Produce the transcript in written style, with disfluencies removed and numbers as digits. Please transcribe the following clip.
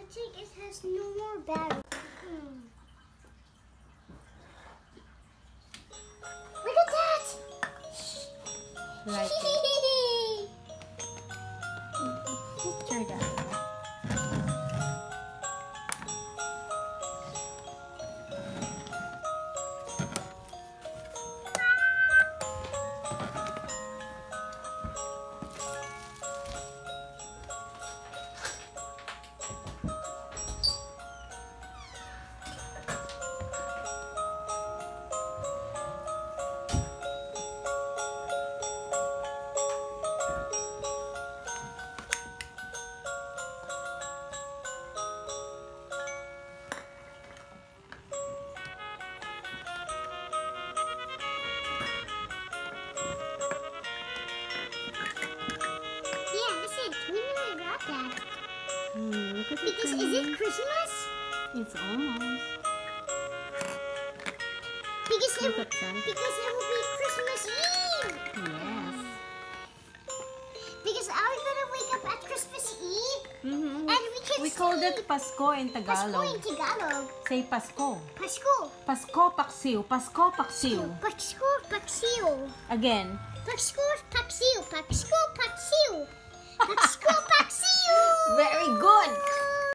think it has no more battery. Look at that! Right. Picture that. Look at Because is it Christmas? It's almost. Because it Look at that. will be Christmas Eve. Yes. Because are we gonna wake up at Christmas Eve? And We called it Pasko in Tagalog. Pasko in Tagalog. Say Pasko. Pasko. Pasko paksiw. Pasko paksiw. Pasko paksiw. Again. Pasko paksiw. Pasko paksiw. Pasko paksiw. Very